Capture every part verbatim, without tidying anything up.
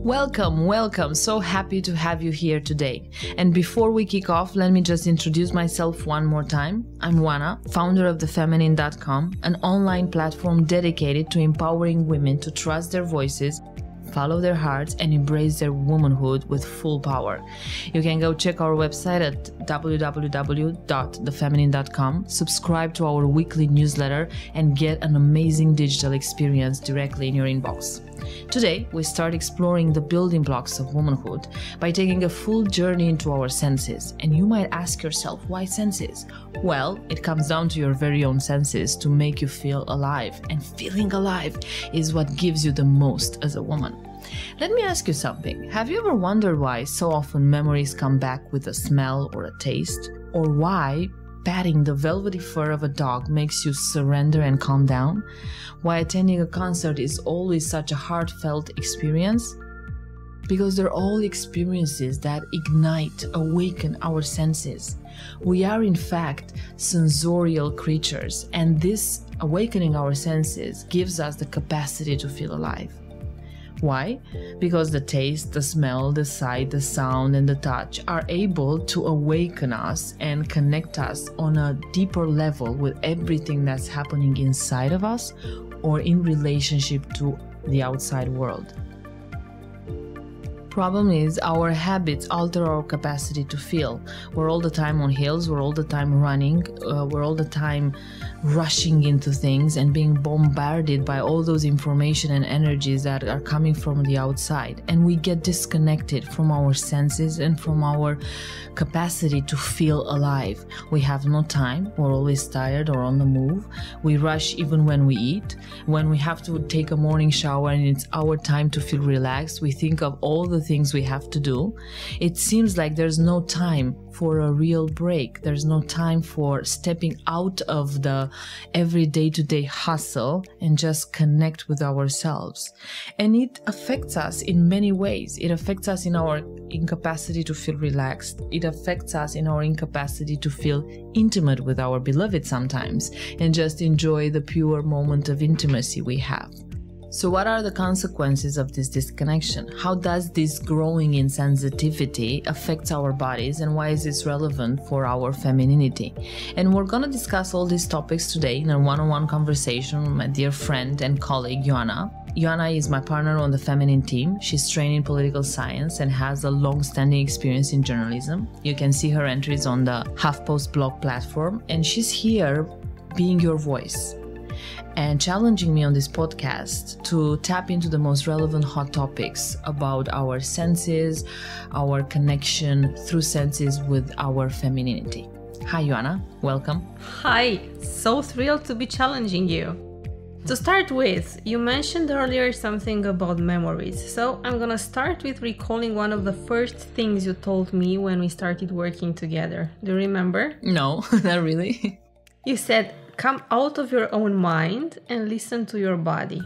Welcome, welcome. So happy to have you here today. And before we kick off, let me just introduce myself one more time. I'm Juana, founder of the feminine dot com, an online platform dedicated to empowering women to trust their voices, follow their hearts, and embrace their womanhood with full power. You can go check our website at w w w dot the feminine dot com, subscribe to our weekly newsletter, and get an amazing digital experience directly in your inbox. Today, we start exploring the building blocks of womanhood by taking a full journey into our senses. And you might ask yourself, why senses? Well, it comes down to your very own senses to make you feel alive. And feeling alive is what gives you the most as a woman. Let me ask you something. Have you ever wondered why so often memories come back with a smell or a taste? Or why patting the velvety fur of a dog makes you surrender and calm down? Why attending a concert is always such a heartfelt experience? Because they're all experiences that ignite, awaken our senses. We are in fact sensorial creatures, and this awakening our senses gives us the capacity to feel alive. Why? Because the taste, the smell, the sight, the sound, and the touch are able to awaken us and connect us on a deeper level with everything that's happening inside of us or in relationship to the outside world. Problem is, our habits alter our capacity to feel. We're all the time on hills, we're all the time running, uh, we're all the time rushing into things and being bombarded by all those information and energies that are coming from the outside. And we get disconnected from our senses and from our capacity to feel alive. We have no time, we're always tired or on the move. We rush even when we eat. When we have to take a morning shower and it's our time to feel relaxed, we think of all the things we have to do. It seems like there's no time for a real break. There's no time for stepping out of the every day-to-day hustle and just connect with ourselves. And it affects us in many ways. It affects us in our incapacity to feel relaxed. It affects us in our incapacity to feel intimate with our beloved sometimes and just enjoy the pure moment of intimacy we have. So what are the consequences of this disconnection? How does this growing insensitivity affect our bodies, and why is this relevant for our femininity? And we're going to discuss all these topics today in a one-on-one conversation with my dear friend and colleague, Joanna. Joanna is my partner on the feminine team. She's trained in political science and has a long-standing experience in journalism. You can see her entries on the HuffPost blog platform, and she's here being your voice and challenging me on this podcast to tap into the most relevant hot topics about our senses, our connection through senses with our femininity. Hi, Joanna. Welcome. Hi. So thrilled to be challenging you. To start with, you mentioned earlier something about memories. So I'm gonna start with recalling one of the first things you told me when we started working together. Do you remember? No, not really. You said, come out of your own mind and listen to your body.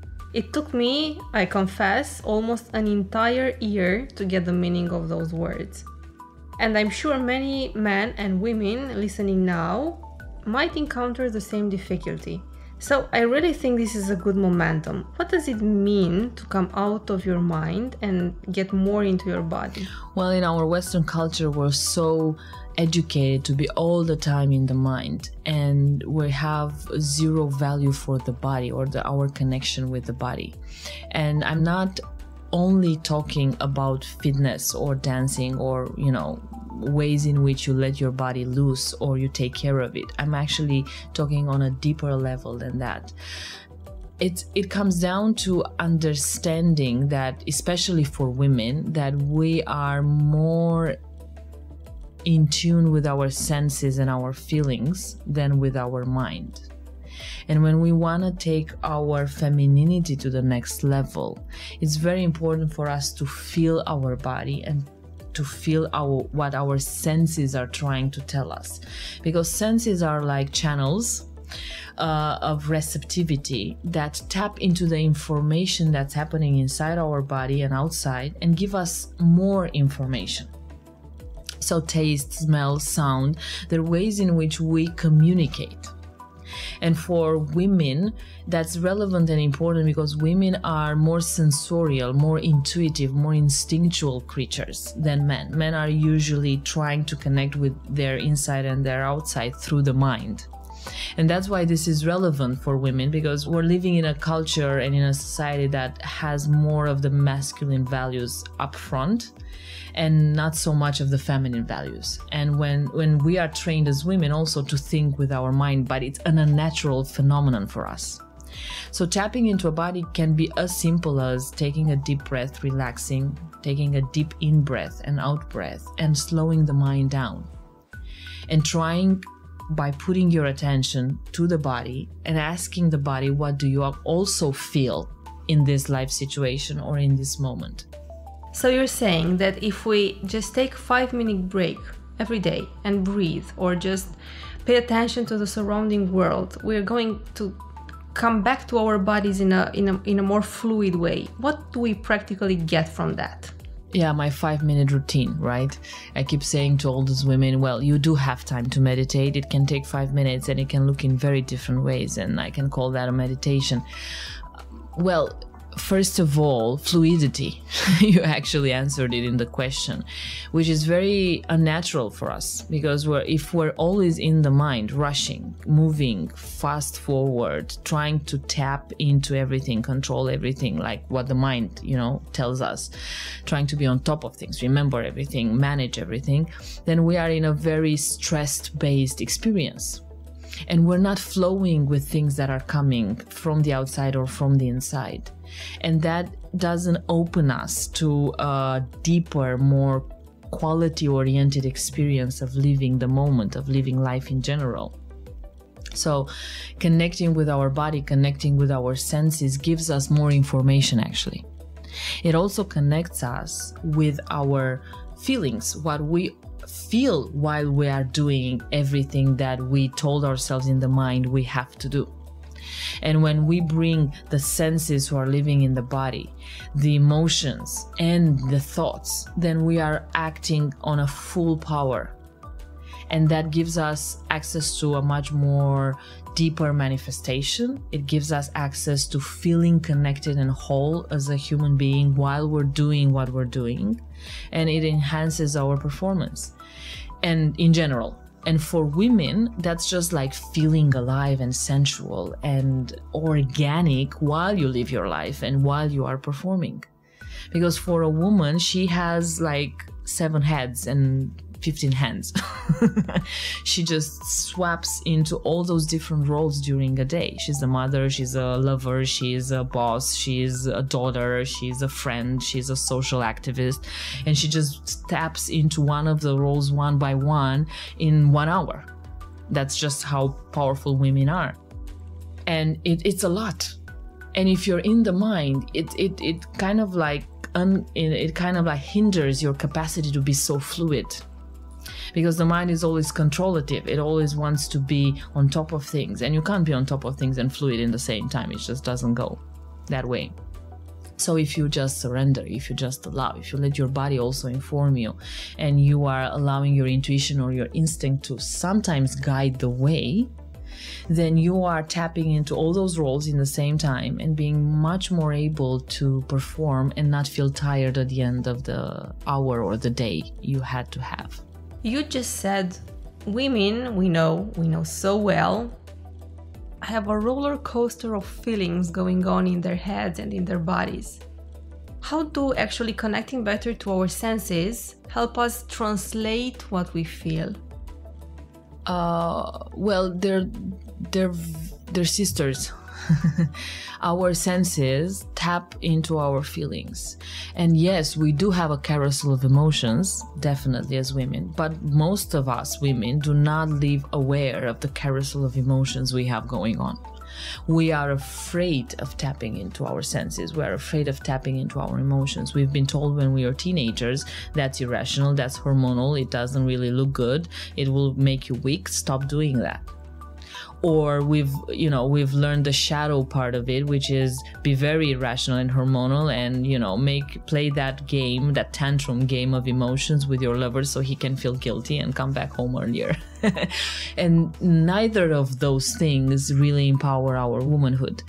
It took me, I confess, almost an entire year to get the meaning of those words. And I'm sure many men and women listening now might encounter the same difficulty. So I really think this is a good momentum. What does it mean to come out of your mind and get more into your body? Well, in our Western culture, we're so educated to be all the time in the mind, and we have zero value for the body or the, our connection with the body. And I'm not only talking about fitness or dancing or, you know, ways in which you let your body loose or you take care of it. I'm actually talking on a deeper level than that. It, it comes down to understanding that, especially for women, that we are more in tune with our senses and our feelings than with our mind. And when we want to take our femininity to the next level, it's very important for us to feel our body and to feel our what our senses are trying to tell us, because senses are like channels uh, of receptivity that tap into the information that's happening inside our body and outside and give us more information. So taste, smell, sound, they're ways in which we communicate. And for women, that's relevant and important because women are more sensorial, more intuitive, more instinctual creatures than men. Men are usually trying to connect with their inside and their outside through the mind. And that's why this is relevant for women, because we're living in a culture and in a society that has more of the masculine values up front and not so much of the feminine values. And when, when we are trained as women also to think with our mind, but it's an unnatural phenomenon for us. So tapping into a body can be as simple as taking a deep breath, relaxing, taking a deep in breath and out breath, and slowing the mind down. And trying by putting your attention to the body and asking the body, what do you also feel in this life situation or in this moment? So you're saying that if we just take a five minute break every day and breathe, or just pay attention to the surrounding world, we're going to come back to our bodies in a, in a, in a more fluid way. What do we practically get from that? Yeah, my five minute routine, right? I keep saying to all those women, well, you do have time to meditate. It can take five minutes and it can look in very different ways. And I can call that a meditation. Well, first of all, fluidity. You actually answered it in the question, which is very unnatural for us, because we're, if we're always in the mind, rushing, moving fast forward, trying to tap into everything, control everything, like what the mind, you know, tells us, trying to be on top of things, remember everything, manage everything, then we are in a very stress-based experience. And we're not flowing with things that are coming from the outside or from the inside. And that doesn't open us to a deeper, more quality-oriented experience of living the moment, of living life in general. So connecting with our body, connecting with our senses gives us more information, actually. It also connects us with our feelings, what we feel while we are doing everything that we told ourselves in the mind we have to do. And when we bring the senses who are living in the body, the emotions and the thoughts, then we are acting on a full power. And that gives us access to a much more deeper manifestation. It gives us access to feeling connected and whole as a human being while we're doing what we're doing. And it enhances our performance. And in general. And for women, that's just like feeling alive and sensual and organic while you live your life and while you are performing. Because for a woman, she has like seven heads and fifteen hands. She just swaps into all those different roles during a day. She's a mother, she's a lover, she's a boss, she's a daughter, she's a friend, she's a social activist, and she just taps into one of the roles one by one in one hour. That's just how powerful women are. And it, it's a lot. And if you're in the mind, it it it kind of like un, it, it kind of like hinders your capacity to be so fluid. Because the mind is always controlative. It always wants to be on top of things. And you can't be on top of things and fluid in the same time. It just doesn't go that way. So if you just surrender, if you just allow, if you let your body also inform you, and you are allowing your intuition or your instinct to sometimes guide the way, then you are tapping into all those roles in the same time and being much more able to perform and not feel tired at the end of the hour or the day you had to have. You just said women, we know, we know so well, have a roller coaster of feelings going on in their heads and in their bodies. How do actually connecting better to our senses help us translate what we feel? Uh, well, they're, they're, they're sisters. Our senses tap into our feelings. And yes, we do have a carousel of emotions, definitely as women, but most of us women do not live aware of the carousel of emotions we have going on. We are afraid of tapping into our senses. We are afraid of tapping into our emotions. We've been told when we are teenagers, that's irrational, that's hormonal, it doesn't really look good, it will make you weak, stop doing that. or we've, you know, we've learned the shadow part of it, which is be very irrational and hormonal and, you know, make, play that game, that tantrum game of emotions with your lover so he can feel guilty and come back home earlier. And neither of those things really empower our womanhood.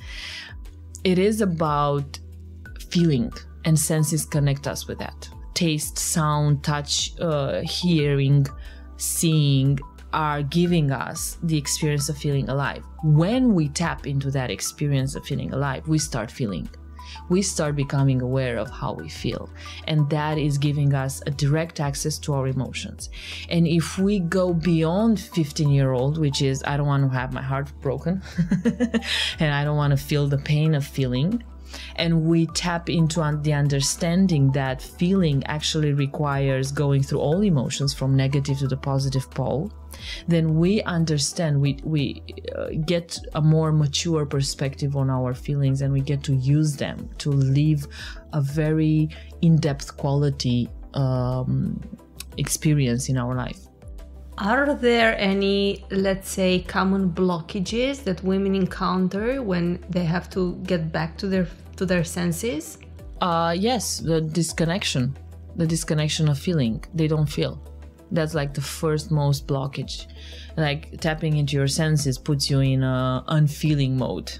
It is about feeling, and senses connect us with that. Taste, sound, touch, uh, hearing, seeing are giving us the experience of feeling alive. When we tap into that experience of feeling alive, we start feeling. We start becoming aware of how we feel. And that is giving us a direct access to our emotions. And if we go beyond fifteen year old, which is, I don't want to have my heart broken and I don't want to feel the pain of feeling, and we tap into the understanding that feeling actually requires going through all emotions from negative to the positive pole, then we understand, we, we uh, get a more mature perspective on our feelings, and we get to use them to live a very in-depth quality um, experience in our life. Are there any, let's say, common blockages that women encounter when they have to get back to their to their senses? Uh, yes, the disconnection, the disconnection of feeling. They don't feel. That's like the first most blockage. Like tapping into your senses puts you in a unfeeling mode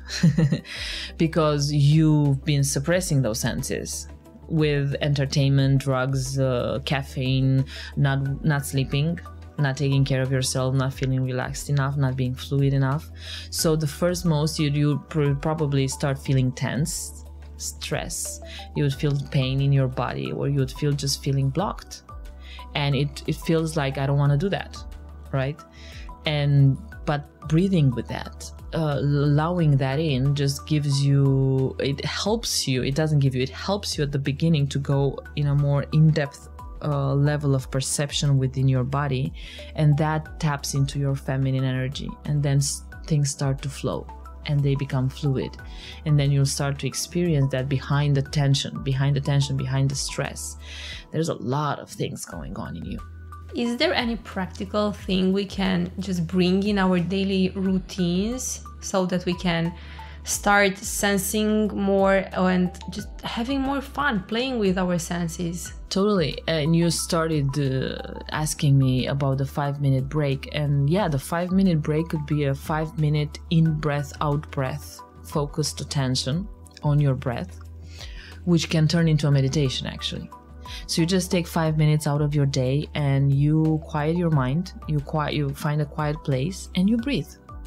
because you've been suppressing those senses with entertainment, drugs, uh, caffeine, not not sleeping, not taking care of yourself, not feeling relaxed enough, not being fluid enough. So the first most, you you pr- probably start feeling tense, stress. You would feel pain in your body, or you would feel just feeling blocked. And it, it feels like, I don't want to do that, right? And but breathing with that, uh, allowing that in, just gives you, it helps you, it doesn't give you, it helps you at the beginning to go in a more in-depth uh, level of perception within your body, and that taps into your feminine energy, and then s- things start to flow. And they become fluid, and then you'll start to experience that behind the tension, behind the tension, behind the stress, there's a lot of things going on in you. Is there any practical thing we can just bring in our daily routines so that we can start sensing more and just having more fun playing with our senses? Totally. And you started uh, asking me about the five minute break. And yeah, the five minute break could be a five minute in breath, out breath, focused attention on your breath, which can turn into a meditation actually. So you just take five minutes out of your day and you quiet your mind, you quiet, you find a quiet place and you breathe.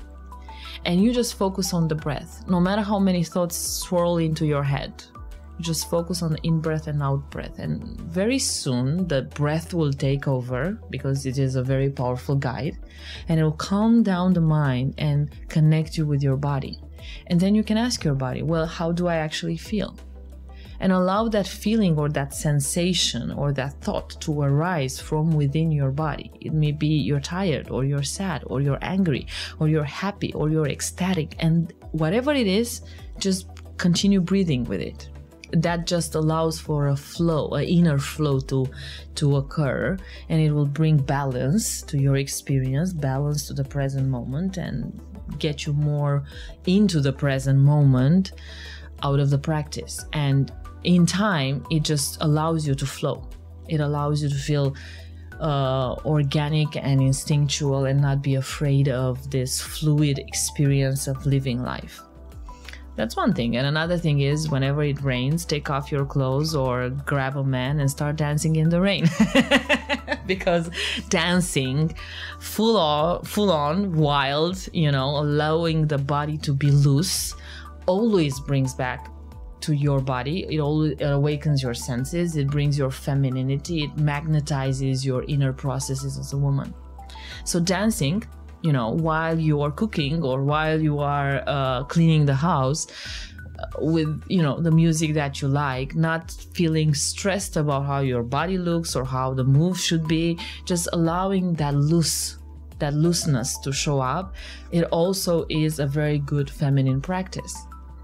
And you just focus on the breath. No matter how many thoughts swirl into your head, you just focus on the in-breath and out-breath. And very soon, the breath will take over because it is a very powerful guide. And it will calm down the mind and connect you with your body. And then you can ask your body, well, how do I actually feel? And allow that feeling or that sensation or that thought to arise from within your body. It may be you're tired, or you're sad, or you're angry, or you're happy, or you're ecstatic. And whatever it is, just continue breathing with it. That just allows for a flow, an inner flow to, to occur, and it will bring balance to your experience, balance to the present moment, and get you more into the present moment out of the practice. And in time, it just allows you to flow. It allows you to feel uh, organic and instinctual and not be afraid of this fluid experience of living life. That's one thing. And another thing is, whenever it rains, take off your clothes or grab a man and start dancing in the rain. Because dancing full on, full on, wild, you know, allowing the body to be loose, always brings back to your body. It always it awakens your senses. It brings your femininity. It magnetizes your inner processes as a woman. So dancing, you know, while you are cooking or while you are uh, cleaning the house, uh, with, you know, the music that you like, not feeling stressed about how your body looks or how the move should be, just allowing that loose, that looseness to show up. It also is a very good feminine practice.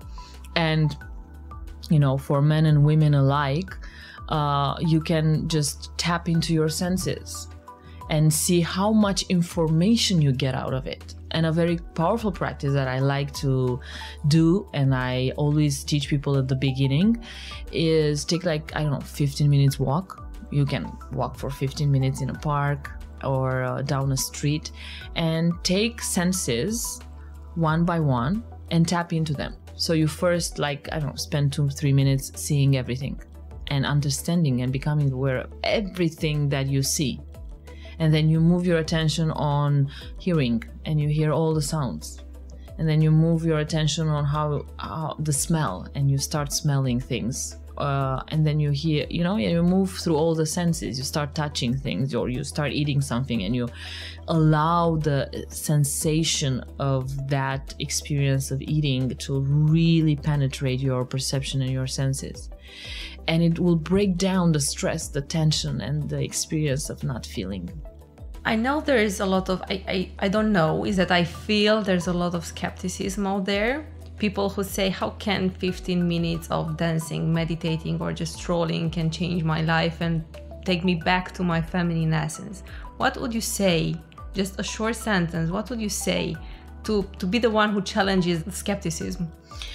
And you know, for men and women alike, uh, you can just tap into your senses and see how much information you get out of it. And a very powerful practice that I like to do, and I always teach people at the beginning, is take like, I don't know, fifteen minutes walk. You can walk for fifteen minutes in a park or uh, down a street, and take senses one by one and tap into them. So you first, like, I don't know, spend two, three minutes seeing everything and understanding and becoming aware of everything that you see. And then you move your attention on hearing, and you hear all the sounds. And then you move your attention on how, how the smell, and you start smelling things. Uh, and then you hear, you know, you move through all the senses. You start touching things, or you start eating something, and you allow the sensation of that experience of eating to really penetrate your perception and your senses. And it will break down the stress, the tension, and the experience of not feeling. I know there is a lot of, I, I, I don't know, is that I feel there's a lot of skepticism out there. People who say, how can fifteen minutes of dancing, meditating, or just strolling can change my life and take me back to my feminine essence? What would you say, just a short sentence, what would you say to, to be the one who challenges the skepticism?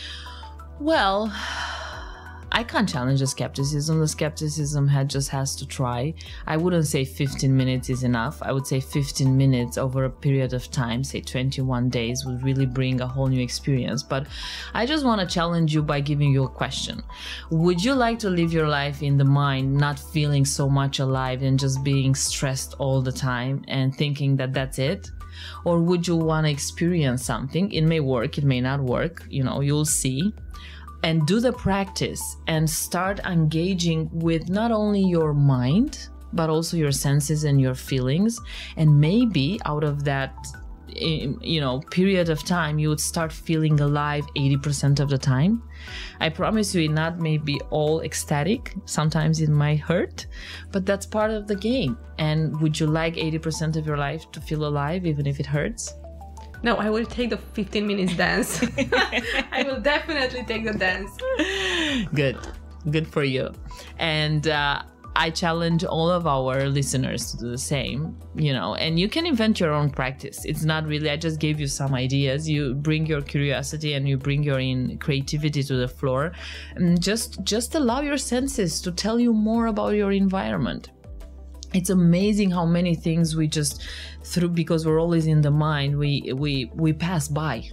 Well, I can't challenge the skepticism. The skepticism had just has to try. I wouldn't say fifteen minutes is enough. I would say fifteen minutes over a period of time, say twenty-one days, would really bring a whole new experience. But I just want to challenge you by giving you a question. Would you like to live your life in the mind, not feeling so much alive and just being stressed all the time and thinking that that's it? Or would you want to experience something? It may work, it may not work, you know, you'll see. And do the practice and start engaging with not only your mind, but also your senses and your feelings. And maybe out of that, you know, period of time, you would start feeling alive eighty percent of the time. I promise you, it not maybe all ecstatic. Sometimes it might hurt, but that's part of the game. And would you like eighty percent of your life to feel alive, even if it hurts? No, I will take the fifteen minutes dance. I will definitely take the dance. Good. Good for you. And uh, I challenge all of our listeners to do the same, you know, and you can invent your own practice. It's not really, I just gave you some ideas. You bring your curiosity and you bring your in creativity to the floor, and just, just allow your senses to tell you more about your environment. It's amazing how many things we just through, because we're always in the mind, we we we pass by.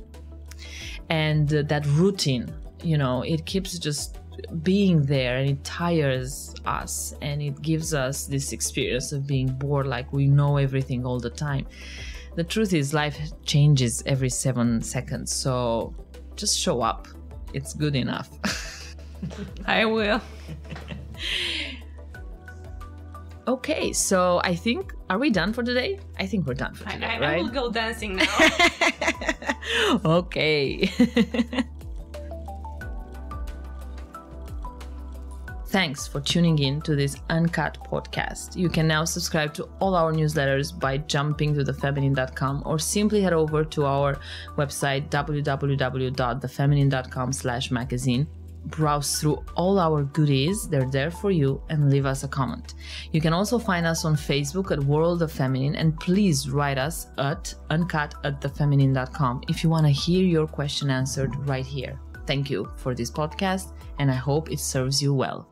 And uh, that routine, you know, it keeps just being there, and it tires us, and it gives us this experience of being bored, like we know everything all the time. The truth is, life changes every seven seconds, so just show up. It's good enough. I will. Okay, so I think, are we done for today? I think we're done for today, I, I, right? I will go dancing now. Okay. Thanks for tuning in to this Uncut podcast. You can now subscribe to all our newsletters by jumping to the feminine dot com, or simply head over to our website, w w w dot the feminine dot com slash magazine. Browse through all our goodies, they're there for you, and leave us a comment. You can also find us on Facebook at World of Feminine, and please write us at uncut at the feminine dot com if you want to hear your question answered right here. Thank you for this podcast, and I hope it serves you well.